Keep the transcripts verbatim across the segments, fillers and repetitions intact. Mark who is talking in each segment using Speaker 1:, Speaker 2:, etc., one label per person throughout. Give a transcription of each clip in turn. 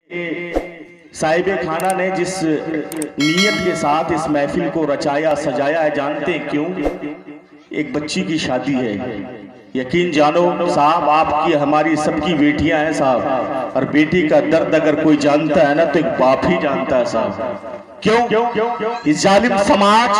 Speaker 1: साहिब खाना ने जिस नीयत के साथ इस महफिल को रचाया सजाया है, जानते हैं क्यों? एक बच्ची की शादी है। यकीन जानो साहब, आपकी हमारी सबकी बेटियां हैं साहब, और बेटी का दर्द अगर कोई जानता है ना तो एक बाप ही जानता है साहब। क्यों? इस जालिम समाज,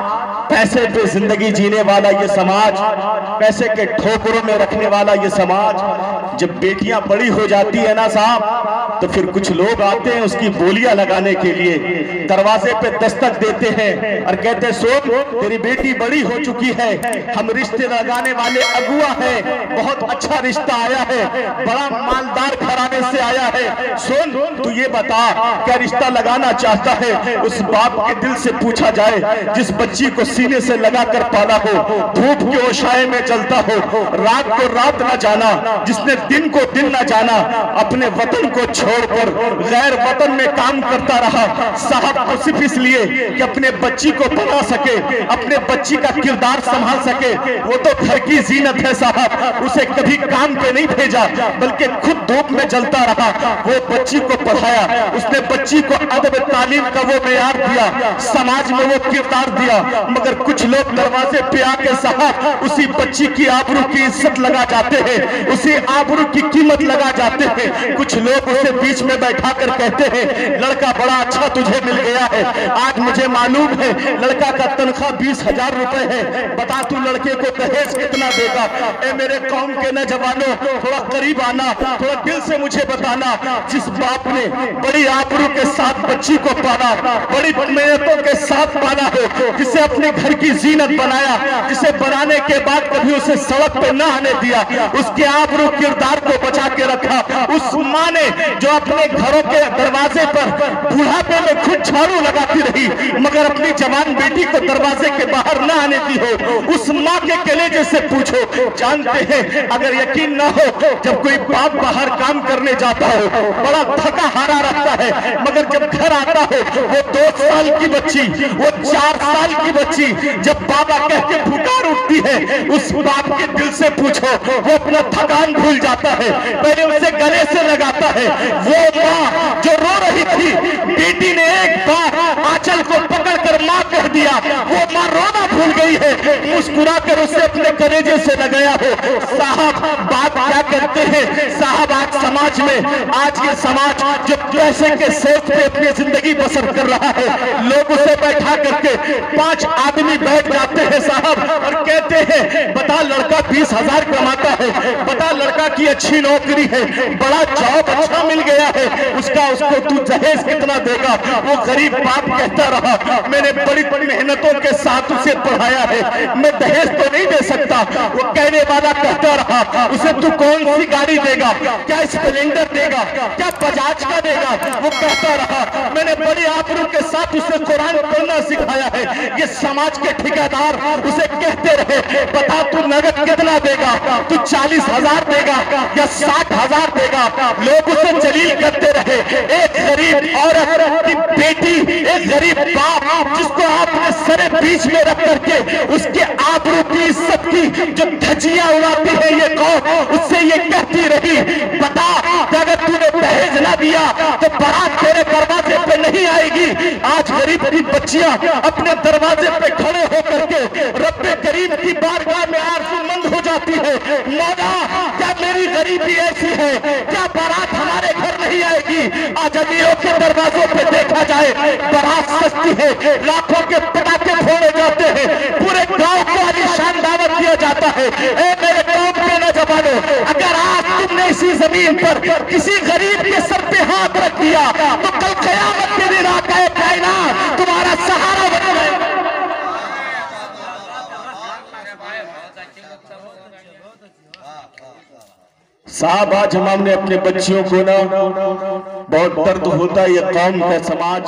Speaker 1: पैसे पे जिंदगी जीने वाला ये समाज, पैसे के ठोकरों में रखने वाला ये समाज, जब बेटियां बड़ी हो जाती है ना साहब, तो फिर कुछ लोग आते हैं उसकी बोलियां लगाने के लिए, दरवाजे पे दस्तक देते हैं और कहते हैं सोन तेरी बेटी बड़ी हो चुकी है, हम रिश्ते लगाने वाले अगुआ है, बहुत अच्छा रिश्ता आया है, बड़ा मालदार घराने से आया है, सोन तू ये बता क्या रिश्ता लगाना चाहता है? उस बाप के दिल से पूछा जाए जिस बच्ची को सीने से लगाकर पाला हो, धूप के ओछाए में जलता हो, रात को रात न जाना, जिसने दिन को दिन न जाना, अपने वतन को छोड़कर गैर वतन में काम करता रहा साहब, को सिर्फ इसलिए कि अपने बच्ची को बना सके, अपने बच्ची का किरदार संभाल सके। वो तो घर की जीनत है साहब, उसे कभी काम पे नहीं भेजा बल्कि खुद धूप में जलता रहा, वो बच्ची को पढ़ाया, उसने बच्ची को अदब तालीम का वो मेयार दिया, समाज में वो किरदार दिया। मगर कुछ लोग दरवाजे पे आके साहब उसी बच्ची की आबरू की इज्जत लगा जाते हैं, उसी आबरू की कीमत लगा जाते हैं। कुछ लोग उसे बीच में बैठा कर कहते हैं लड़का बड़ा अच्छा तुझे मिल गया है, आज मुझे मालूम है लड़का का तनख्वाह बीस हजार रुपए है, बता तू लड़के को दहेज कितना देगा? ए मेरे कौम के नौजवानों, थोड़ा करीब आना, थोड़ा दिल से मुझे बताना, जिस बाप ने बड़ी आबरू के साथ बच्ची को पाला, बड़ी मेहनतों के साथ पाला हो, जिसे अपने घर की जीनत बनाया, जिसे बनाने के बाद कभी उसे सड़क पे न आने दिया, उसके आबरू किरदार को बचा के रखा, उस माँ ने जो अपने घरों के दरवाजे पर बुढ़ापे में खुद झाड़ू लगाती रही मगर अपनी जवान बेटी को दरवाजे के बाहर न आने दी हो, उस माँ के कलेजे से पूछो। जानते हैं अगर यकीन न हो, जब कोई बाप बाहर काम करने जाता हो बड़ा थका हारा रहता है, मगर जब घर आता हो वो दो साल की बच्ची, वो चार साल की बच्ची जब बाबा कह के पुकार उठती है, उस बाप के दिल से पूछो वो अपना थकान भूल जाता है, पहले उसे गले से लगाता है। वो माँ जो रो रही थी, बेटी ने एक बार आंचल को पकड़कर माँ कह दिया, वो माँ रोना भूल गई है, मुस्कुरा कर उसे अपने कलेजे से लगाया हो। साहब बात क्या करते हैं साहब, आज समाज में, आज ये समाज जो पैसे के सेठ पे अपनी जिंदगी बसर कर रहा है, लोग उसे बैठा करके पांच आदमी बैठ जाते हैं साहब और कहते हैं बता लड़का बीस हजार कमाता है, बता लड़का की अच्छी नौकरी है, बड़ा जॉब अच्छा मिल गया है, उसका उसको तू दहेज कितना देगा? वो गरीब बाप कहता रहा मैंने बड़ी बड़ी मेहनतों के साथ उसे पढ़ाया है, मैं दहेज तो नहीं दे सकता। वो कहने वाला कहता रहा उसे तू कौन सी गाड़ी देगा? क्या स्प्लेंडर देगा? क्या बजाज का देगा? वो कहता रहा मैंने बड़ी आबरू के साथ उसे कुरान पढ़ना सिखाया है। ये समाज के ठेकेदार उसे कहते रहे बता तू नगद कितना देगा? तू चालीस हजार देगा या साठ हजार देगा? लोग उसे जलील करते रहे। एक गरीब औरत की बेटी, एक गरीब बाप जिसको आपने सरे बीच में रख करके उसके आबरू की इज्जत की जो धज्जियां उड़ाती है ये कौम, उससे ये कहती रही बता अगर तूने दहेज ना दिया तो बारात तेरे दरवाजे पे नहीं आएगी। आज गरीब गरीब बच्चियां अपने दरवाजे पे खड़े होकर के रब्बे करीम की बारगाह में आरज़ूमंद हो जाती है, मौला क्या मेरी गरीबी ऐसी है, क्या बारात हमारे घर नहीं आएगी? आज अमीरों के दरवाजों पे देखा जाए बारात सस्ती है, लाखों के पटाखे फोड़े जाते हैं, पूरे गांव को आलीशान दावत दिया जाता है। ए मेरे गांव के नौजवानों, अगर आज तुमने इसी जमीन पर किसी गरीब के सर पे हाथ रख दिया तो कल कयामत के दिन आका कायनात तुम्हारा सहारा बनेगा। साहब आज हम हमने अपने बच्चियों को ना बहुत दर्द होता है, ये कौम का समाज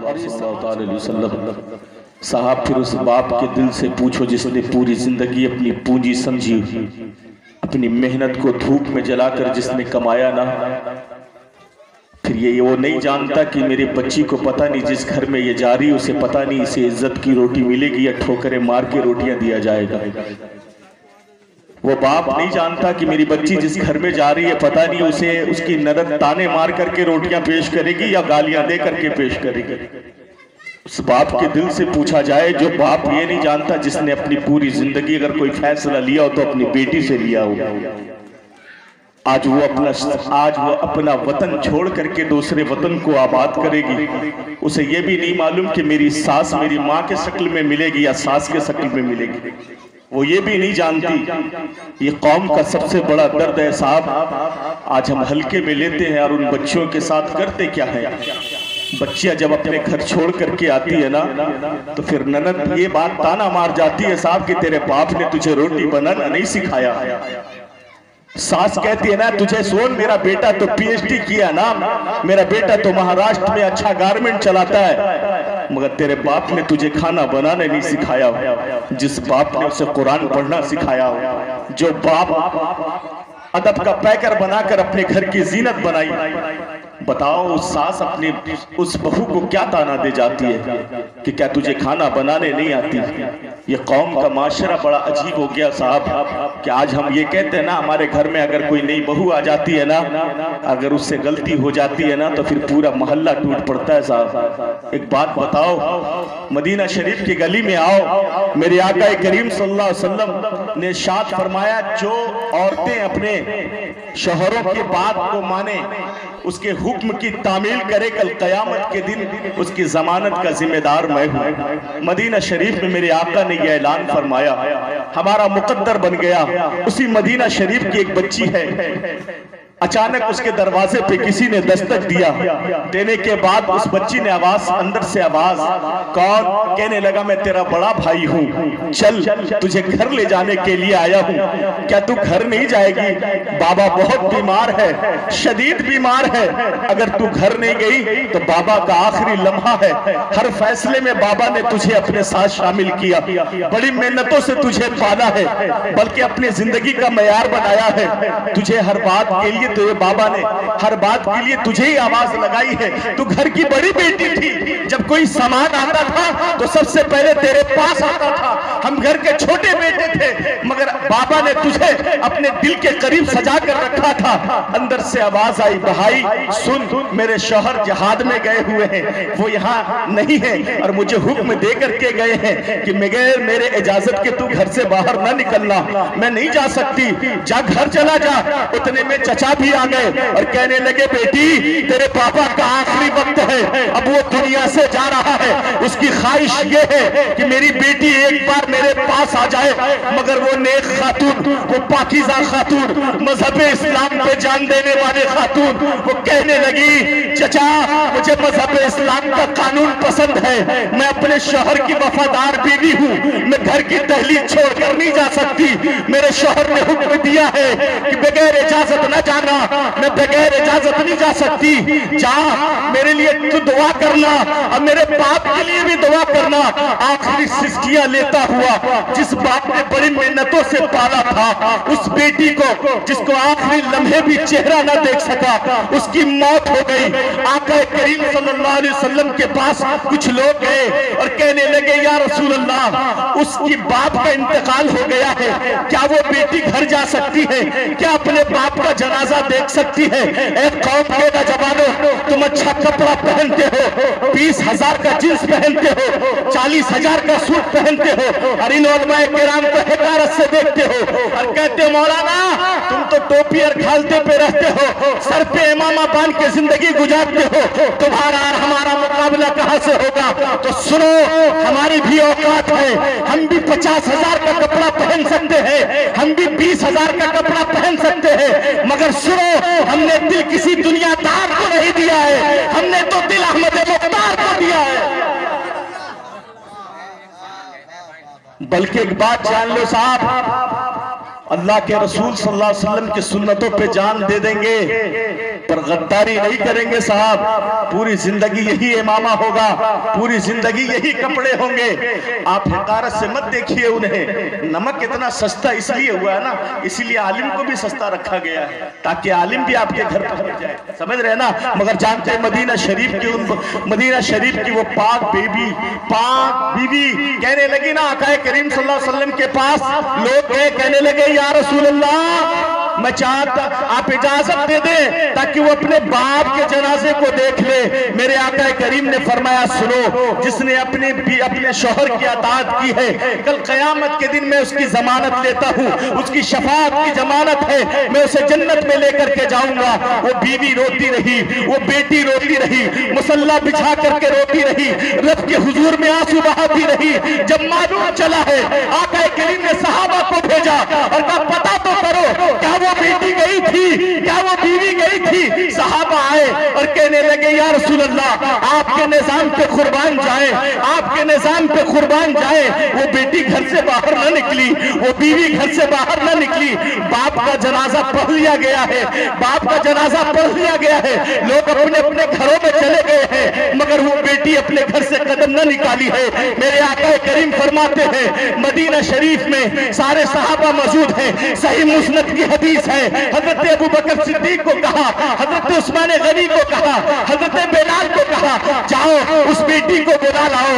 Speaker 1: साहब, फिर उस बाप के दिल से पूछो जिसने पूरी जिंदगी अपनी पूंजी समझी, अपनी मेहनत को धूप में जलाकर जिसने कमाया ना, फिर ये वो नहीं जानता कि मेरी बच्ची को पता नहीं जिस घर में ये जा रही उसे पता नहीं इसे इज्जत की रोटी मिलेगी या ठोकरें मार के रोटियां दिया जाएगा। वो बाप नहीं जानता कि मेरी बच्ची जिस घर में जा रही है पता नहीं उसे उसकी ननद ताने मार करके रोटियां पेश करेगी या गालियां दे करके पेश करेगी। उस बाप के दिल से पूछा जाए जो बाप ये नहीं जानता, जिसने अपनी पूरी जिंदगी अगर कोई फैसला लिया हो तो अपनी बेटी से लिया हो। आज वो अपना आज वो अपना वतन छोड़ करके दूसरे वतन को आबाद करेगी। उसे ये भी नहीं मालूम कि मेरी सास मेरी माँ के शक्ल में मिलेगी या सास के शक्ल में मिलेगी, वो ये भी नहीं जानती। ये कौम का सबसे बड़ा दर्द है साहब। आज हम हल्के में लेते हैं और उन बच्चियों के साथ करते क्या है। बच्चियां जब अपने घर छोड़ करके आती है ना, तो फिर ननद ये बात ताना मार जाती है साहब कि तेरे बाप ने तुझे रोटी बनाना नहीं सिखाया। सास कहती है ना, तुझे सोन मेरा बेटा तो पीएचडी किया ना, मेरा बेटा तो महाराष्ट्र में अच्छा गारमेंट चलाता है, मगर तेरे बाप ने तुझे खाना बनाने नहीं सिखाया। जिस बाप ने उसे कुरान पढ़ना सिखाया, जो बाप अदब का पैकर बनाकर अपने घर की जीनत बनाई, बताओ उस सास अपनी उस बहू को क्या ताना दे जाती है कि क्या तुझे खाना बनाने नहीं आती। ये कौम का माशरा बड़ा अजीब हो गया साहब कि आज हम ये कहते हैं ना, हमारे घर में अगर कोई नई बहू आ जाती है ना, अगर उससे गलती हो जाती है ना तो फिर पूरा मोहल्ला टूट पड़ता है साहब। एक बात बताओ, मदीना शरीफ की गली में आओ, मेरे आका करीम सल्लल्लाहु अलैहि वसल्लम ने इरशाद फरमाया, जो औरतें अपने शोहरों की बात को माने, उसके हुक्म की तामील करे, कल कयामत के दिन उसकी जमानत का जिम्मेदार मैं हूँ। मदीना शरीफ में मेरे आका ने यह ऐलान फरमाया, हमारा मुकद्दर बन गया। उसी मदीना शरीफ की एक बच्ची है, अचानक उसके दरवाजे पे किसी ने दस्तक दिया। देने के बाद उस बच्ची ने आवाज, अंदर से आवाज, कौन? कहने लगा, मैं तेरा बड़ा भाई हूँ, चल तुझे घर ले जाने के लिए आया हूँ। क्या तू घर नहीं जाएगी? बाबा बहुत बीमार है, शदीद बीमार है, अगर तू घर नहीं गई तो बाबा का आखिरी लम्हा है। हर फैसले में बाबा ने तुझे अपने साथ शामिल किया, बड़ी मेहनतों से तुझे पाला है, बल्कि अपनी जिंदगी का मयार बनाया है। तुझे हर बात के लिए तो ये बाबा ने हर बात के लिए तुझे ही आवाज लगाई है। तू घर की बड़ी बेटी थी, जब कोई सामान आता था तो सबसे पहले तेरे पास आता था। हम घर के छोटे बेटे थे, मगर बाबा ने तुझे अपने दिल के करीब सजा कर रखा था। अंदर से आवाज आई, भाई सुन, मेरे शौहर जिहाद में गए हुए हैं, वो यहाँ नहीं है और मुझे हुक्म दे करके गए हैं कि बगैर मेरे इजाजत के तू घर से बाहर ना निकलना। मैं नहीं जा सकती, जा घर चला जा। उतने में चचा भी आ गए और कहने लगे, बेटी तेरे पापा का आखिरी वक्त है, अब वो दुनिया से जा रहा है, उसकी ख्वाहिश ये है कि मेरी बेटी एक बार मेरे पास आ जाए। मगर वो नेक खातून, वो पाकीज़ा खातून, मजहब इस्लाम पे जान देने वाले खातून, वो कहने लगी, चचा मुझे मजहब इस्लाम का कानून पसंद है, मैं अपने शौहर की वफादार बीवी हूँ, मैं घर की दहलीज छोड़कर नहीं जा सकती। मेरे शौहर ने हुक्म दिया है कि बगैर इजाजत न जाना, मैं बगैर इजाजत नहीं जा सकती। जा, मेरे लिए तू दुआ करना और मेरे बाप के लिए भी दुआ करना। आखिरी सिस्कियां लेता हुआ जिस बाप ने बड़ी मेहनतों से पाला था, उस बेटी को जिसको आखिरी लम्हे भी चेहरा ना देख सका, उसकी मौत हो गई। आका करीम सल्लल्लाहु अलैहि वसल्लम के पास कुछ लोग गए और कहने लगे, या रसूल अल्लाह, उसकी बाप का इंतकाल हो गया है, क्या वो बेटी घर जा सकती है? क्या अपने बाप का जनाजा देख सकती है? एक कौम के नौजवानों, तुम अच्छा कपड़ा पहनते हो, बीस हजार का जींस पहनते हो, चालीस हजार का सूट पहनते हो और इन उलमाए किराम को हिकारत से देखते हो और कहते हो, मौलाना तुम तो टोपी और खालते पे रहते हो, सर पे इमामा बांध के जिंदगी गुजारते हो, तुम्हारा और हमारा मुकाबला कहां से होगा? तो सुनो, हमारी भी औकात है, हम भी पचास हजार का कपड़ा पहन सकते हैं, हम भी बीस हजार का कपड़ा पहन सकते हैं, मगर सुनो, हमने दिल किसी दुनियादार को नहीं दिया है, हमने तो दिल अहमद मुख्तार को दिया है। बल्कि एक बात जान लो साहब, अल्लाह के रसूल सल्लल्लाहु अलैहि वसल्लम की सुन्नतों पे जान दे देंगे पर गद्दारी नहीं करेंगे साहब। पूरी जिंदगी यही इमामा होगा, पूरी जिंदगी यही कपड़े होंगे। आप हकारत से मत देखिए उन्हें। नमक इतना सस्ता इसलिए हुआ है ना, इसीलिए आलिम को भी सस्ता रखा गया है ताकि आलिम भी आपके घर पहुंच जाए, समझ रहे ना। मगर जानते हैं मदीना शरीफ की उन मदीना शरीफ की वो पाक बेबी, पाक बीवी कहने लगी ना, आका करीम सल्लल्लाहु अलैहि वसल्लम के पास लोग गए, कहने लगे, या रसूल अल्लाह मैं चाहता आप इजाजत दे दें ताकि वो अपने बाप के जनाजे को देख ले। मेरे आका करीम ने फरमाया सुनो, जिसने अपने अपने शौहर की अताअत की है कल क़यामत के दिन मैं उसकी जमानत लेता हूँ, उसकी शफाअत की जमानत है, मैं उसे जन्नत में लेकर के जाऊंगा। वो बीवी रोती रही, वो बेटी रोती रही, मुसल्ला बिछा करके रोती रही, रब के हुजूर में आंसू बहाती रही। जब मालूम चला है आका करीम ने सहाबा को भेजा और कहा पता तो करो क्या वो बेटी गई थी, क्या वो बीवी गई थी। सहाबा आए और कहने लगे या रसूल अल्लाह आपके निजाम पे कुर्बान जाए, आपके निजाम पे कुर्बान जाए। वो बेटी घर से बाहर न निकली, वो बीवी घर से बाहर न निकली। बाप का जनाजा पढ़ लिया गया है, बाप का जनाजा पढ़ लिया गया है, लोग अपने अपने घरों में चले गए हैं, मगर वो बेटी अपने घर से कदम न निकाली है। मेरे आका करीम फरमाते हैं मदीना शरीफ में सारे सहाबा मौजूद हैं, सही मुस्नद की हदीस है। हजरत अबू बकर सिद्दीक को कहा, हजरत उस्मान गनी को कहा, हजरत बिलाल को कहा जाओ उस बेटी को बुला लाओ,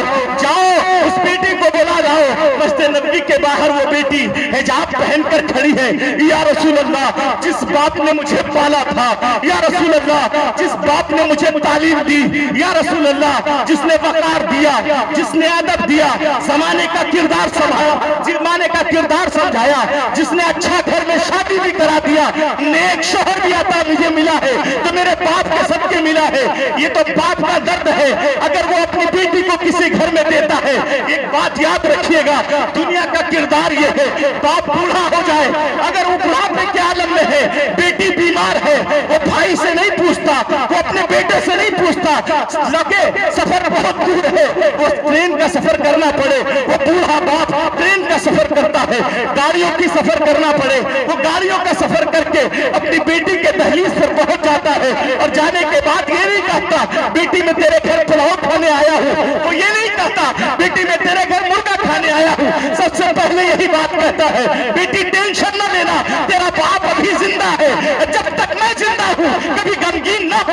Speaker 1: जाओ उस बेटी को बुला लाओ। मस्जिद नबवी के बाहर वो बेटी हिजाब पहनकर खड़ी है। या रसूल अल्लाह जिस बाप ने मुझे पाला था, या रसूल अल्लाह जिस बाप ने मुझे तालीम दी, या रसूल अल्लाह जिसने वकार दिया, जिसने अदब दिया, जमाने का किरदार संभाला, जमाने का किरदार समझाया, जिसने अच्छा घर में शादी भी करा दिया, नेक शोहर भी आता मुझे मिला है तो मेरे बाप के सबके मिला है। ये तो बाप का दर्द है अगर वो अपनी बेटी को किसी घर में देता है। एक बात याद रखिएगा, दुनिया का किरदार ये है, बाप बूढ़ा हो जाए अगर वो बुढ़ापे के आलम में है, बेटी बीमार है, वो भाई से नहीं पूछता, वो अपने बेटे से नहीं पूछता, लगे सफर बहुत दूर है, वो ट्रेन का सफर करना पड़े, वो बूढ़ा बाप ट्रेन का सफर करता है, गाड़ियों की सफर करना पड़े, वो गाड़ियों का सफर करके अपनी बेटी के दहलीज पर पहुंच जाता है और जाने के बाद ये नहीं कहता बेटी मैं तेरे घर पुलाव खाने आया हूँ, वो ये नहीं कहता बेटी मैं तेरे घर मुर्गा खाने आया हूँ। सबसे पहले यही बात कहता है बेटी टेंशन न लेना, तेरा बाप अभी जिंदा है, जब तक मैं जिंदा हूँ कभी गमगीन न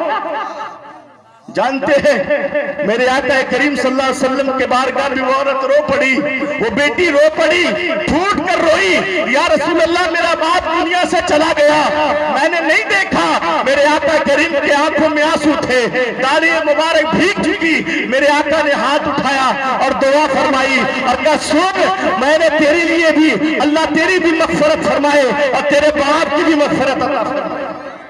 Speaker 1: हो। जानते हैं मेरे आका करीम सल्लल्लाहु अलैहि वसल्लम के बारगाह में वो औरत रो पड़ी, वो बेटी रो पड़ी, फूट कर रोई, या रसूल अल्लाह मेरा बाप दुनिया से चला गया, मैंने नहीं देखा। मेरे आका करीम के आंखों में आंसू थे, दाढ़ी मुबारक भीग चुकी। मेरे आका ने हाथ उठाया और दुआ फरमाई और कहा सुन मैंने तेरे लिए भी अल्लाह तेरी भी मगफरत फरमाए और तेरे बाप की भी मगफरत अता फरमाए।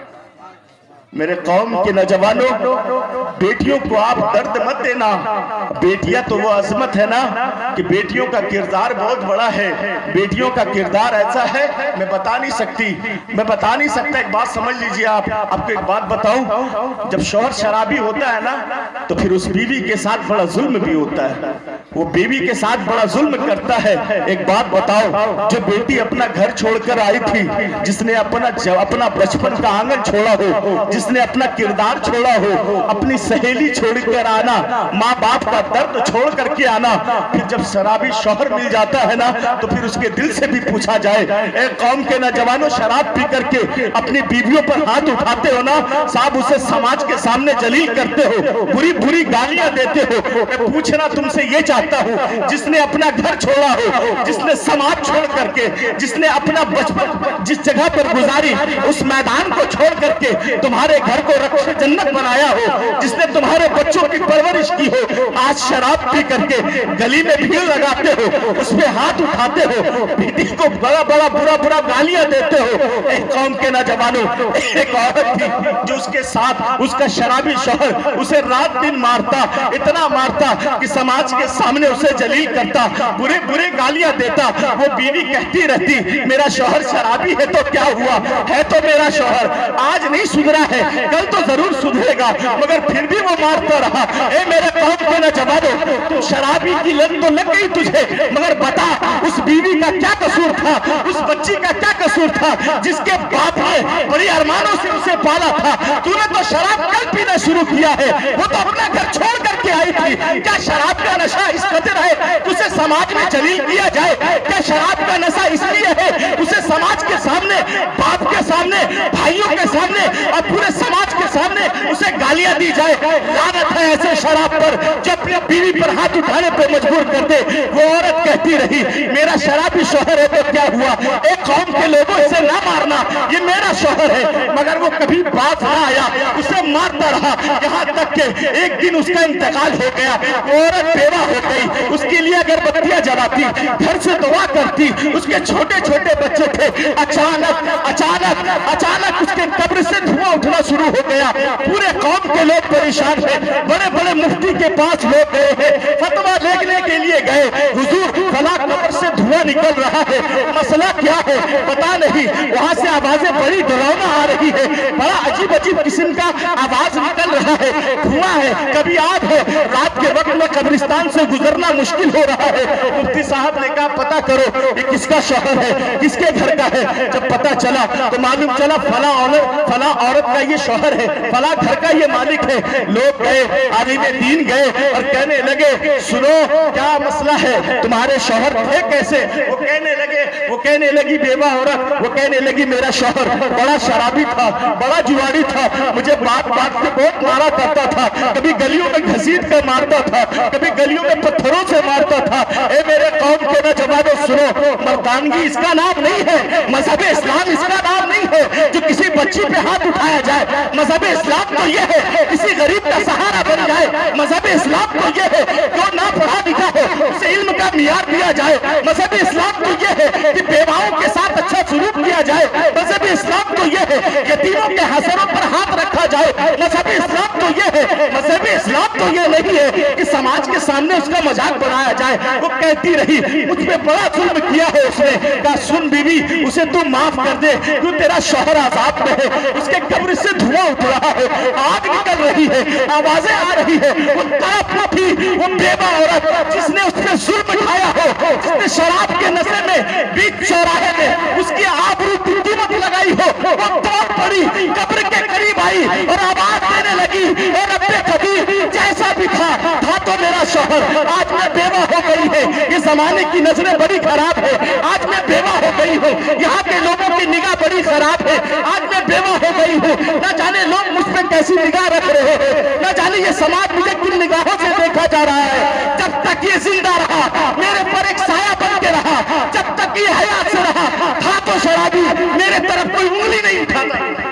Speaker 1: मेरे कौम के नौजवानों, बेटियों को आप दर्द मत देना। बेटियां तो वो अजमत है ना कि बेटियों का किरदार बहुत बड़ा है, बेटियों का किरदार ऐसा है मैं बता नहीं सकती, मैं बता नहीं सकता। एक बात समझ लीजिए, आप आपको एक बात बताऊं, जब शौहर शराबी होता है ना तो फिर उस बीवी के साथ बड़ा जुल्म भी होता है, वो बीवी के साथ बड़ा जुल्म करता है। एक बात बताओ, जो बेटी अपना घर छोड़कर आई थी, जिसने अपना अपना बचपन का आंगन छोड़ा हो, जिसने अपना किरदार छोड़ा हो, अपनी सहेली छोड़कर आना, माँ बाप का दर्द छोड़ करके आना, फिर जब शराबी शौहर मिल जाता है ना तो फिर उसके दिल से भी पूछा जाए, ए कौम के नौजवानों शराब पी करके अपनी बीवियों पर हाथ उठाते हो ना साहब, उसे समाज के सामने जलील करते हो, बुरी बुरी गालियां देते हो। मैं पूछना तुमसे ये चाहता हूँ, जिसने अपना घर छोड़ा हो, जिसने समाज छोड़ करके, जिसने अपना बचपन जिस जगह पर गुजारी उस मैदान को छोड़ करके तुम्हारे घर को रक्षा जन्नत बनाया हो, जिसने तुम्हारे बच्चों की परवरिश की हो, आज शराब पी करके गली में भीड़ लगाते हो, उस पे हाथ उठाते हो, बेटी को बड़ा बड़ा बुरा बुरा गालियां देते हो। एक कौम के नौजवानों, एक औरत थी जो उसके साथ उसका शराबी शौहर उसे रात दिन मारता, इतना मारता कि समाज के सामने उसे जलील करता, बुरे बुरे गालियां देता। वो बीवी कहती रहती मेरा शौहर शराबी है तो क्या हुआ, है तो मेरा शौहर, आज नहीं सुधरा है कल तो जरूर सुधरेगा, मगर फिर भी वो मारता रहा। ए मेरे कौम के नौजवानों, शराबी की लत तो लग गई तुझे, मगर बता उस बीवी का क्या कसूर था, उस बच्ची का क्या कसूर था जिसके बाप ने बड़ी अरमानों से उसे पाला था। तूने तो शराब कल पीना शुरू किया है, वो तो अपना घर छोड़ करके आई थी। क्या शराब का नशा इस कदर है उसे समाज में जलील किया जाए? क्या शराब का नशा इसलिए है उसे समाज के सामने, बाप के सामने, भाइयों के सामने और पूरे समाज के सामने उसे गालियां दी जाए। लानत है ऐसे शराब पर जो अपनी बीवी पर हाथ उठाने पर मजबूर कर दे। वो औरत कहती रही मेरा शराबी शौहर है तो क्या हुआ, एक कौम के लोगों इसे ना मारना, ये मेरा शौहर है। मगर वो कभी बात ना आया, उसे मारता रहा, यहाँ तक के एक दिन उसका इंतकाल हो गया। वो औरत बेवा हो गई, उसके लिए अगरबत्तियां जलाती, घर से दुआ करती, उसके छोटे छोटे बच्चे थे। अचानक अचानक अचानक उसके कब्र से धुआं उठना शुरू हो गया। पूरे कौम के लोग परेशान हैं, बड़े बड़े मुफ्ती के पास लोग गए हैं, फतवा लेने के लिए गए। हुजूर फला कब्र से धुआं निकल रहा है, मसला क्या है पता नहीं। वहां से आवाजें बड़ी डरावना आ रही है, बड़ा अजीब अजीब किस्म का आवाज निकल रहा है, धुआं है, कभी आग है। रात के वक्त में कब्रिस्तान से गुजरना मुश्किल हो रहा है। मुफ्ती साहब ने कहा पता करो ये किसका शौहर है, किसके घर का है। जब पता चला तो मालूम चला फला औरत फला औरत का ये शौहर है, फला घर का ये मालिक है। लोग गए, आलिम दीन गए और कहने लगे सुनो क्या मसला है, तुम्हारे शौहर थे कैसे। वो कहने लगे वो कहने लगी बेवा औरत, वो कहने लगी मेरा शौहर बड़ा शराबी था, बड़ा जुआरी था, मुझे बात बात पे बहुत मारा करता था, कभी गलियों में घसीट कर मारता था, कभी गलियों में पत्थरों से मारता था। ए मेरे कौम के नौजवानों सुनो, मर्दानगी इसका नाम नहीं है, मजहब इस्लाम इसका नाम नहीं है जो किसी बच्ची पे हाथ उठाया जाए। मजहब इस्लाम तो ये है किसी गरीब का सहारा बन जाए। मजहब इस्लाम तो ये है जो ना पढ़ा लिखा हो उसे इल्म का मियार दिया जाए। मजहब इस्लाम तो ये है कि बेवाओं के साथ अच्छा सलूक किया जाए। मजहब इस्लाम तो ये है यतीमों के हसरों पर हाथ रखा जाए। मजहब इस्लाम तो ये है मजहब इस्लाम तो ये नहीं है कि समाज के सामने उसका मजाक बनाया जाए। वो कहती रही मुझ पे बड़ा जुल्म किया है उसने। कहा सुन बीवी उसे तू माफ कर दे, क्यों तेरा शौहर आजाद में है, उसके कब्र से धुआं उठ रहा है, आग निकल रही है, आवाजें आ रही है। वो तड़प न थी वो बेवा औरत जिसने उस पर जुल्म ढाया हो, जिसने शराब के नशे में बीच चौराहे में उसकी आबरू की कीमत लगाई हो। वो दौड़ पड़ी, कब्र के करीब आई और आवाज देने लगी ए रब्बे कबीर जैसा भी था था तो मेरा शौहर, आज मैं बेवा हो गई है। ये जमाने की नजरें बड़ी खराब है, आज मैं बेवा हो गई हूँ। यहाँ के लोगों की निगाह बड़ी खराब है, आज मैं बेवा हो गई हूँ। न जाने लोग मुझ पर कैसी निगाह रख रहे हैं, न जाने ये समाज मुझे किन निगाहों से देखा जा रहा है। जब तक ये जिंदा रहा मेरे पर एक साया बन के रहा, जब तक ये हयात से रहा था तो शराबी मेरे तरफ कोई उंगली नहीं उठाता।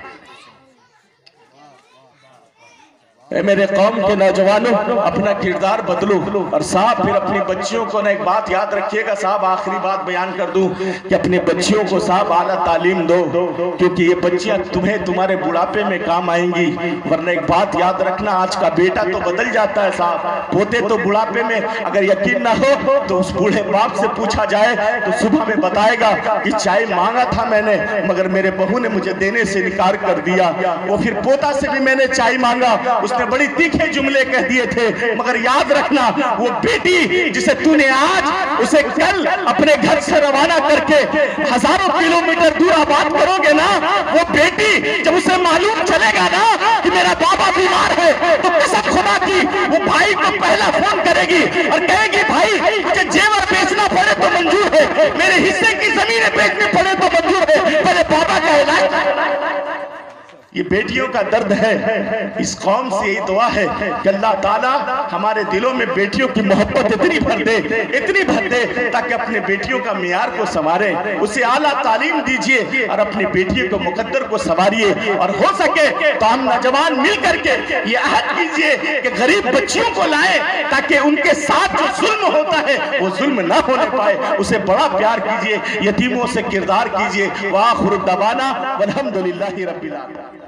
Speaker 1: मेरे कौम के नौजवानों अपना किरदार बदलो। और साहब फिर अपनी बच्चियों को ना एक बात याद रखिएगा साहब, आखिरी बात बयान कर दूं कि अपने बच्चियों को साहब आला तालीम दो, क्योंकि ये बच्चियां तुम्हें तुम्हारे बुढ़ापे में काम आएंगी। वरना एक बात याद रखना, आज का बेटा तो बदल जाता है साहब, पोते तो बुढ़ापे में अगर यकीन ना हो तो उस बूढ़े बाप से पूछा जाए तो सुबह में बताएगा कि चाय मांगा था मैंने मगर मेरे बहू ने मुझे देने से इनकार कर दिया। वो फिर पोता से भी मैंने चाय मांगा, उसने बड़ी तीखे जुमले कह दिए थे। मगर याद रखना वो बेटी जिसे तूने आज उसे कल अपने घर से रवाना करके हजारों किलोमीटर दूर आबाद करोगे ना, वो बेटी जब उसे मालूम चलेगा ना कि मेरा बाबा बीमार है तो कसम खुदा की वो भाई को पहला फोन करेगी और कहेगी भाई मुझे जेवर बेचना पड़े तो मंजूर है, मेरे हिस्से की जमीनें बेचनी पड़े तो मंजूर है, पहले बाबा का इलाज। ये बेटियों का दर्द है। इस कौम से यही दुआ है कि अल्लाह ताला हमारे दिलों में बेटियों की मोहब्बत इतनी भर दे इतनी भर दे ताकि अपने बेटियों का मियार को संवारे, उसे आला तालीम दीजिए और अपनी बेटियों को मुकद्दर को संवारिए। और हो सके तो हम नौजवान मिल करके ये अहद कीजिए कि गरीब बच्चियों को लाए ताकि उनके साथ जो जुल्म होता है वो जुल्म ना होने पाए। उसे बड़ा प्यार कीजिए, यतीमों से किरदार कीजिए। वाखिर दवाना वल्हम्दुलिल्लाहि रब्बिल आलमीन।